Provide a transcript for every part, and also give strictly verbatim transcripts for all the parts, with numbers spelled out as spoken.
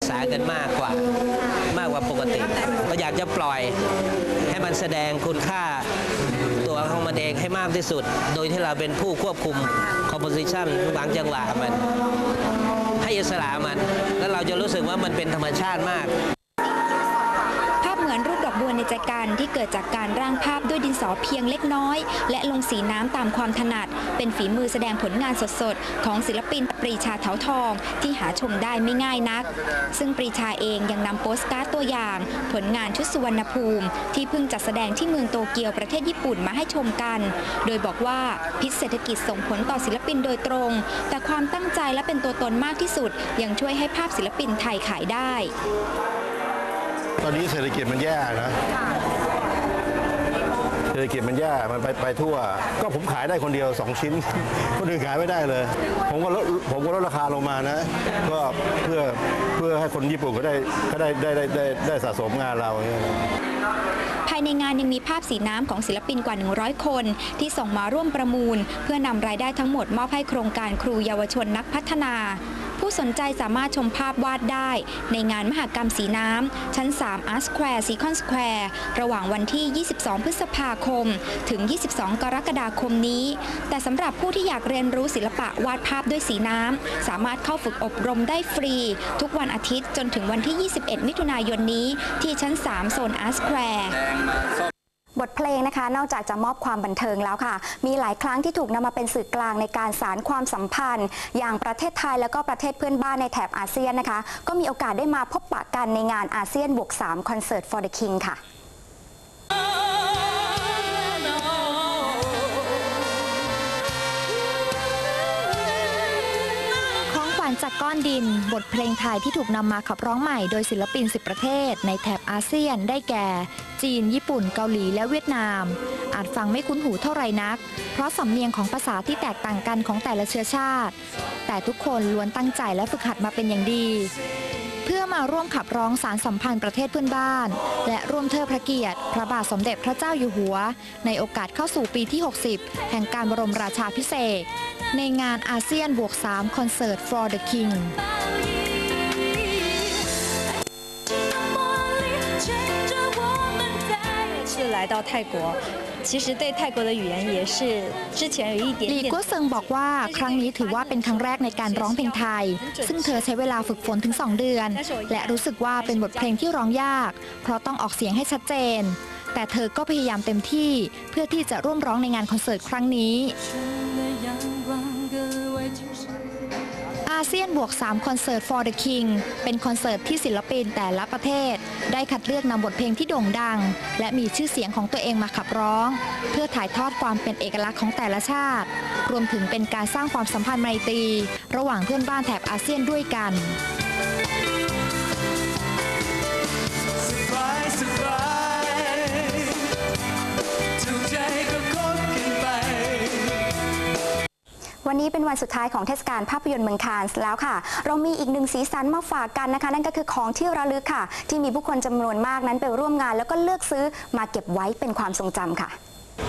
ษากันมากกว่ามากกว่าปกติก็อยากจะปล่อยให้มันแสดงคุณค่าตัวของมันเองให้มากที่สุดโดยที่เราเป็นผู้ควบคุม composition บางจังหวะมันให้อิสระมันแล้วเราจะรู้สึกว่ามันเป็นธรรมชาติมากภาพเหมือนรูปดอกบัวในใจกันที่เกิดจากการร่างภาพด้วยดินสอเพียงเล็กน้อยและลงสีน้ำตามความถนัดเป็นฝีมือแสดงผลงานสดๆของศิลปินปรีชาเถาทองที่หาชมได้ไม่ง่ายนักซึ่งปรีชาเองยังนำโปสการ์ดตัวอย่างผลงานชุดสุวรรณภูมิที่เพิ่งจัดแสดงที่เมืองโตเกียวประเทศญี่ปุ่นมาให้ชมกันโดยบอกว่าพิษเศรษฐกิจส่งผลต่อศิลปินโดยตรงแต่ความตั้งใจและเป็นตัวตนมากที่สุดยังช่วยให้ภาพศิลปินไทยขายได้ตอนนี้เศรษฐกิจมันแย่นะเศรษฐกิจมันแย่มันไปไปทั่วก็ผมขายได้คนเดียวสองชิ้นคนอื่นขายไม่ได้เลยผมก็ลดผมก็ลดราคาลงมานะก็เพื่อเพื่อให้คนญี่ปุ่นก็ได้ก็ได้ได้ได้ได้สะสมงานเราภายในงานยังมีภาพสีน้ำของศิลปินกว่าหนึ่งร้อยคนที่ส่งมาร่วมประมูลเพื่อนำรายได้ทั้งหมดมอบให้โครงการครูเยาวชนนักพัฒนาผู้สนใจสามารถชมภาพวาดได้ในงานมหกรรมสีน้ำชั้น สาม Art Square ซีคอนสแควร์ระหว่างวันที่ ยี่สิบสอง พฤษภาคมถึง ยี่สิบสอง กรกฎาคมนี้แต่สำหรับผู้ที่อยากเรียนรู้ศิลปะวาดภาพด้วยสีน้ำสามารถเข้าฝึกอบรมได้ฟรีทุกวันอาทิตย์จนถึงวันที่ ยี่สิบเอ็ด มิถุนายนนี้ที่ชั้น สาม โซน Art Squareบทเพลงนะคะนอกจากจะมอบความบันเทิงแล้วค่ะมีหลายครั้งที่ถูกนำมาเป็นสื่อกลางในการสานความสัมพันธ์อย่างประเทศไทยแล้วก็ประเทศเพื่อนบ้านในแถบอาเซียนนะคะก็มีโอกาสได้มาพบปะกันในงานอาเซียนบวกสามคอนเสิร์ต for the king ค่ะจากก้อนดินบทเพลงไทยที่ถูกนำมาขับร้องใหม่โดยศิลปินสิบประเทศในแถบอาเซียนได้แก่จีนญี่ปุ่นเกาหลีและเวียดนามอาจฟังไม่คุ้นหูเท่าไรนักเพราะสำเนียงของภาษาที่แตกต่างกันของแต่ละเชื้อชาติแต่ทุกคนล้วนตั้งใจและฝึกหัดมาเป็นอย่างดีเพื่อมาร่วมขับร้องสารสัมพันธ์ประเทศเพื่อนบ้านและร่วมเทิดพระเกียรติพระบาทสมเด็จพระเจ้าอยู่หัวในโอกาสเข้าสู่ปีที่หกสิบแห่งการบรมราชาภิเษกในงานอาเซียนบวกสามคอนเสิร์ต for the king 是来到泰国其实对泰国的语言也是之前有一点หลีกัวเซิงบอกว่าครั้งนี้ถือว่าเป็นครั้งแรกในการร้องเพลงไทยซึ่งเธอใช้เวลาฝึกฝนถึงสองเดือนและรู้สึกว่าเป็นบทเพลงที่ร้องยากเพราะต้องออกเสียงให้ชัดเจนแต่เธอก็พยายามเต็มที่เพื่อที่จะร่วมร้องในงานคอนเสิร์ตครั้งนี้อาเซียนบวกสามคอนเสิร์ต for the king เป็นคอนเสิร์ตที่ศิลปินแต่ละประเทศได้คัดเลือกนำบทเพลงที่โด่งดังและมีชื่อเสียงของตัวเองมาขับร้องเพื่อถ่ายทอดความเป็นเอกลักษณ์ของแต่ละชาติรวมถึงเป็นการสร้างความสัมพันธ์ไมตรีระหว่างเพื่อนบ้านแถบอาเซียนด้วยกันวันนี้เป็นวันสุดท้ายของเทศกาลภาพยนตร์เมืองคานส์แล้วค่ะเรามีอีกหนึ่งสีสันมาฝากกันนะคะนั่นก็คือของที่ระลึกค่ะที่มีผู้คนจำนวนมากนั้นไปร่วมงานแล้วก็เลือกซื้อมาเก็บไว้เป็นความทรงจำค่ะ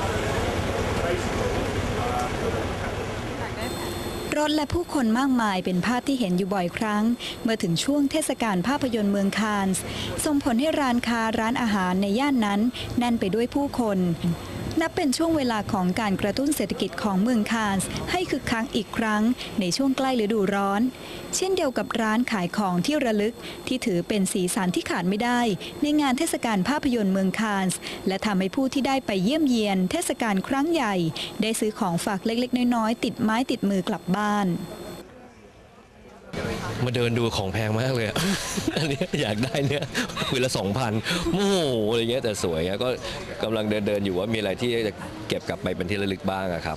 รถและผู้คนมากมายเป็นภาพที่เห็นอยู่บ่อยครั้งเมื่อถึงช่วงเทศกาลภาพยนตร์เมืองคานส์ส่งผลให้ร้านค้าร้านอาหารในย่านนั้นแน่นไปด้วยผู้คนนับเป็นช่วงเวลาของการกระตุ้นเศรษฐกิจของเมืองคานส์ให้คึกคักอีกครั้งในช่วงใกล้ฤดูร้อนเช่นเดียวกับร้านขายของที่ระลึกที่ถือเป็นสีสันที่ขาดไม่ได้ในงานเทศกาลภาพยนตร์เมืองคานส์และทำให้ผู้ที่ได้ไปเยี่ยมเยียนเทศกาลครั้งใหญ่ได้ซื้อของฝากเล็กๆน้อยๆติดไม้ติดมือกลับบ้านมาเดินดูของแพงมากเลย อันนี้อยากได้เนี่ยคืนละสองพันโอ้โหอะไรเงี้ยแต่สวยก็กำลังเดินเดินอยู่ว่ามีอะไรที่จะเก็บกลับไปเป็นที่ระลึกบ้างครับ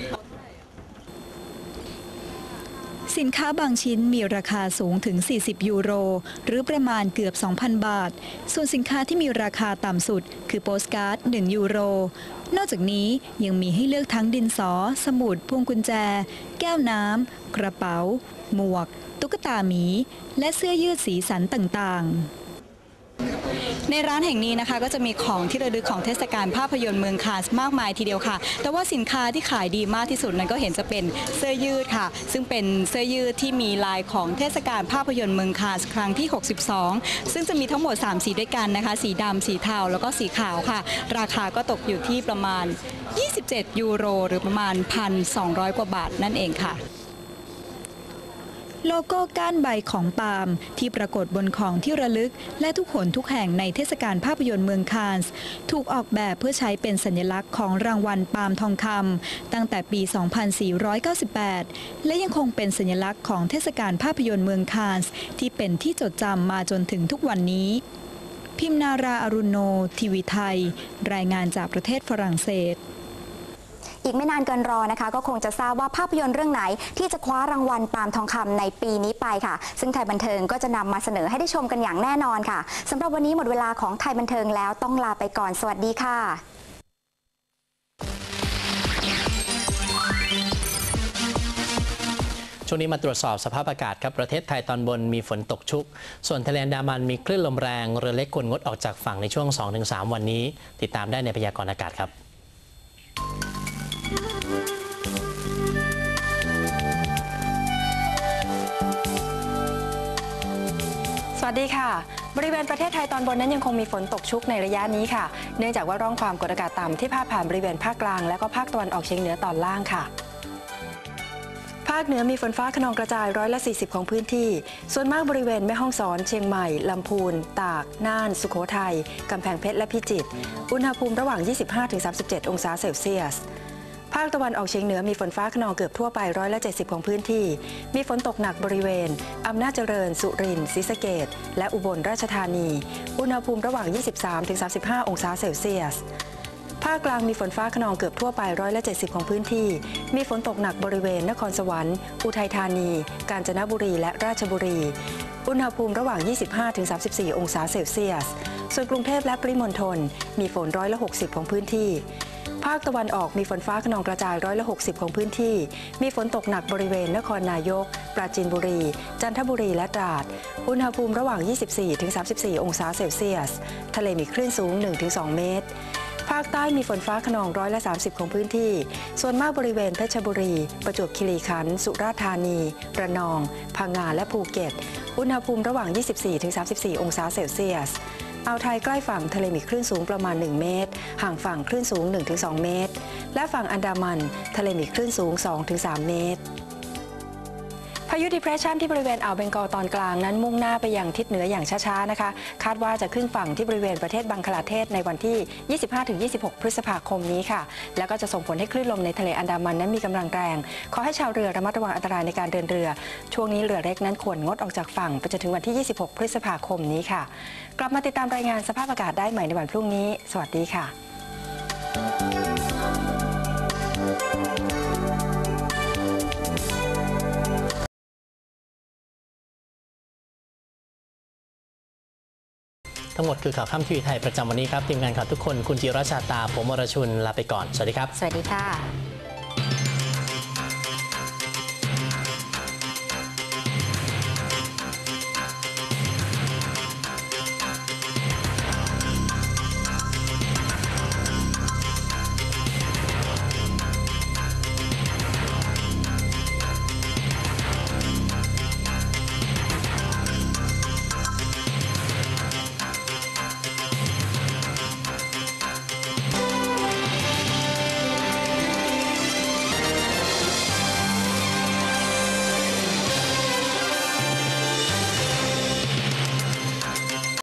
สินค้าบางชิ้นมีราคาสูงถึงสี่สิบยูโรหรือประมาณเกือบ สองพัน บาทส่วนสินค้าที่มีราคาต่ำสุดคือโปสการ์ดหนึ่งยูโรนอกจากนี้ยังมีให้เลือกทั้งดินสอสมุดพวงกุญแจแก้วน้ำกระเป๋าหมวกตุ๊กตาหมีและเสื้อยืดสีสันต่างๆในร้านแห่งนี้นะคะก็จะมีของที่ระลึกของเทศกาลภาพยนตร์เมืองคานส์มากมายทีเดียวค่ะแต่ว่าสินค้าที่ขายดีมากที่สุดนั้นก็เห็นจะเป็นเสื้อยืดค่ะซึ่งเป็นเสื้อยืดที่มีลายของเทศกาลภาพยนตร์เมืองคานส์ครั้งที่หกสิบสองซึ่งจะมีทั้งหมดสามสีด้วยกันนะคะสีดำสีเทาแล้วก็สีขาวค่ะราคาก็ตกอยู่ที่ประมาณยี่สิบเจ็ดยูโรหรือประมาณ หนึ่งพันสองร้อย กว่าบาทนั่นเองค่ะโลโก้ก้านใบของปาล์มที่ปรากฏบนของที่ระลึกและทุกหนทุกแห่งในเทศกาลภาพยนตร์เมืองคานส์ถูกออกแบบเพื่อใช้เป็นสัญลักษณ์ของรางวัลปาล์มทองคำตั้งแต่ปี สองพันสี่ร้อยเก้าสิบแปด และยังคงเป็นสัญลักษณ์ของเทศกาลภาพยนตร์เมืองคานส์ที่เป็นที่จดจำมาจนถึงทุกวันนี้พิมนาราอรุณโนทีวีไทยรายงานจากประเทศฝรั่งเศสอีกไม่นานเกินรอนะคะก็คงจะทราบว่าภาพยนตร์เรื่องไหนที่จะคว้ารางวัลปาล์มทองคำในปีนี้ไปค่ะซึ่งไทยบันเทิงก็จะนำมาเสนอให้ได้ชมกันอย่างแน่นอนค่ะสำหรับวันนี้หมดเวลาของไทยบันเทิงแล้วต้องลาไปก่อนสวัสดีค่ะช่วงนี้มาตรวจสอบสภาพอากาศครับประเทศไทยตอนบนมีฝนตกชุกส่วนทะเลอันดามันมีคลื่นลมแรงเรือเล็กควรงดออกจากฝั่งในช่วง สองถึงสาม วันนี้ติดตามได้ในพยากรณ์อากาศครับสวัสดีค่ะบริเวณประเทศไทยตอนบนนั้นยังคงมีฝนตกชุกในระยะนี้ค่ะเนื่องจากว่าร่องความกดอากาศต่ำที่พาดผ่านบริเวณภาคกลางและก็ภาคตะวันออกเฉียงเหนือตอนล่างค่ะภาคเหนือมีฝนฟ้าคะนองกระจายร้อยละสี่สิบของพื้นที่ส่วนมากบริเวณแม่ฮ่องสอนเชียงใหม่ลำพูนตากน่านสุโขทัยกำแพงเพชรและพิจิตรอุณหภูมิระหว่าง ยี่สิบห้าถึงสามสิบเจ็ด องศาเซลเซียสภาคตะวันออกเฉียงเหนือมีฝนฟ้าคะนองเกือบทั่วไปร้อยละเจ็ดสิบของพื้นที่มีฝนตกหนักบริเวณอำนาจเจริญสุรินทร์ศรีสะเกษและอุบลราชธานีอุณหภูมิระหว่าง ยี่สิบสามถึงสามสิบห้า องศาเซลเซียสภาคกลางมีฝนฟ้าคะนองเกือบทั่วไปร้อยละเจ็ดสิบของพื้นที่มีฝนตกหนักบริเวณนครสวรรค์อุทัยธานีกาญจนบุรีและราชบุรีอุณหภูมิระหว่าง ยี่สิบห้าถึงสามสิบสี่ องศาเซลเซียสส่วนกรุงเทพและปริมณฑลมีฝนร้อยละหกสิบของพื้นที่ภาคตะวันออกมีฝนฟ้าคะนองกระจายร้อยละหกสิบของพื้นที่มีฝนตกหนักบริเวณนครนายกปราจีนบุรีจันทบุรีและตราดอุณหภูมิระหว่าง ยี่สิบสี่ถึงสามสิบสี่ องศาเซลเซียสทะเลมีคลื่นสูง หนึ่งถึงสอง เมตรภาคใต้มีฝนฟ้าคะนองร้อยละสามสิบของพื้นที่ส่วนมากบริเวณเพชรบุรีประจวบคีรีขันธ์สุราษฎร์ธานีระนองพังงาและภูเก็ตอุณหภูมิระหว่าง ยี่สิบสี่ถึงสามสิบสี่ องศาเซลเซียสอ่าวไทยใกล้ฝั่งทะเลมีคลื่นสูงประมาณหนึ่งเมตรห่างฝั่งคลื่นสูง หนึ่งถึงสอง เมตรและฝั่งอันดามันทะเลมีคลื่นสูง สองถึงสาม เมตรพายุ Depression ที่บริเวณอ่าวเบงกอลตอนกลางนั้นมุ่งหน้าไปยังทิศเหนืออย่างช้าๆนะคะคาดว่าจะขึ้นฝั่งที่บริเวณประเทศบังคลาเทศในวันที่ ยี่สิบห้าถึงยี่สิบหก พฤษภาคมนี้ค่ะแล้วก็จะส่งผลให้คลื่นลมในทะเลอันดามันนั้นมีกำลังแรงขอให้ชาวเรือระมัดระวังอันตรายในการเดินเรือช่วงนี้เรือเล็กนั้นควรงดออกจากฝั่งไปจนถึงวันที่ ยี่สิบหก พฤษภาคมนี้ค่ะกลับมาติดตามรายงานสภาพอากาศได้ใหม่ในวันพรุ่งนี้สวัสดีค่ะทั้งหมดคือข่าวค่ำทีวีไทยประจำวันนี้ครับทีมงานข่าวทุกคนคุณจิรชาตาผมวรชุนลาไปก่อนสวัสดีครับสวัสดีค่ะ